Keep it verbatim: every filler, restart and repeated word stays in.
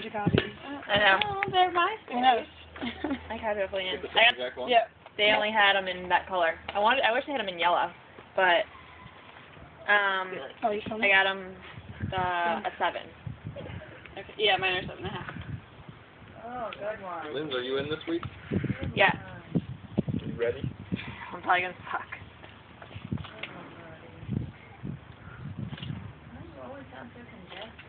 your copies. I know. Oh, they're my I know. face. I got it in. Get the I same got, exact one? Yep. they only had them in that color. I wanted. I wish they had them in yellow, but um, Oh, you showing I me? got them uh, a seven. Okay. Yeah, mine are seven and a half. Oh, good one. Linz, are you in this week? Yeah. You ready? I'm probably gonna suck. You always sound so congested.